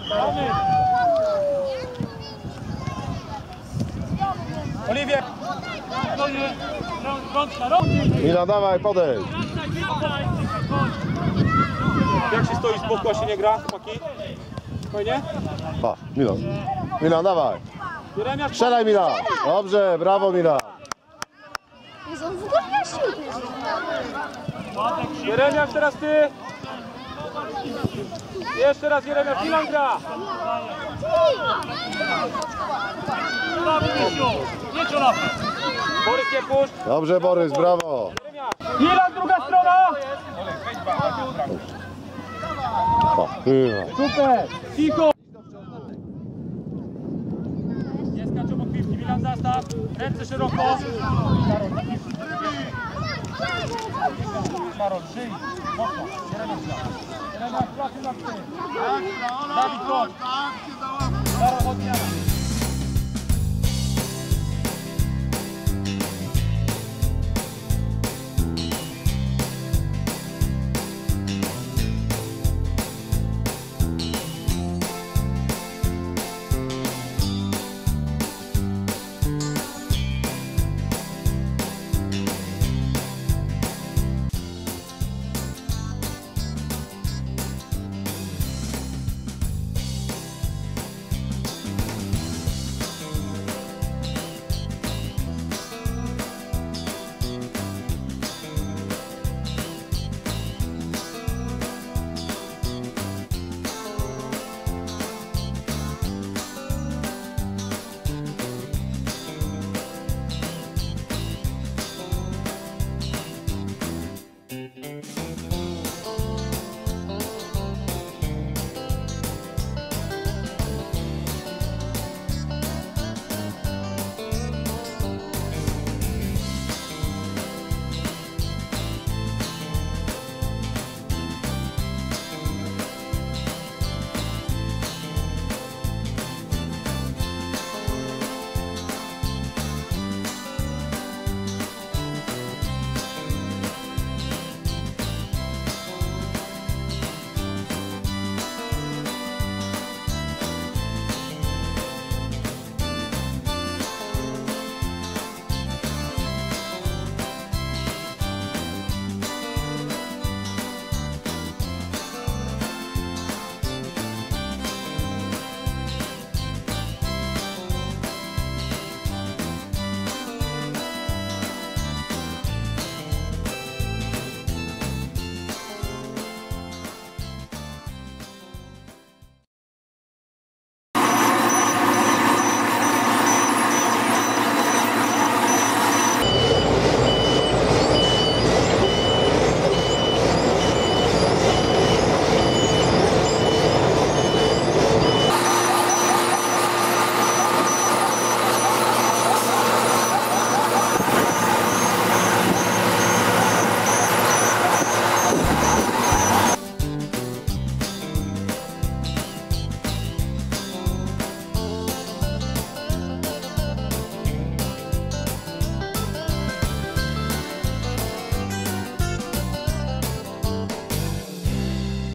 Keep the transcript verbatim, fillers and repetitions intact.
Oliwier! Milan, dawaj, podejdź. Jak się stoi z boku, a się nie gra, chłopaki? Spokojnie? Pa, Milan. Milan, dawaj. Jeremiasz, Strzelaj, Milan. Dobrze, brawo, Milan. Jest on w ogóle na siłę. Jeremiasz, teraz ty! Jeszcze raz Jeremiasz, Milan gra! Borys, nie puszcz! Dobrze, Borys, brawo. Milan, druga strona! Pa, Milan. Super! Cicho! Nie skacz obok piłki, Milan zastaw, ręce szeroko. Karol, na piłki. Karol, żyj, mocno, Jeremiasz gra. Jeremiasz, pracy na tył. Dawid, chodź.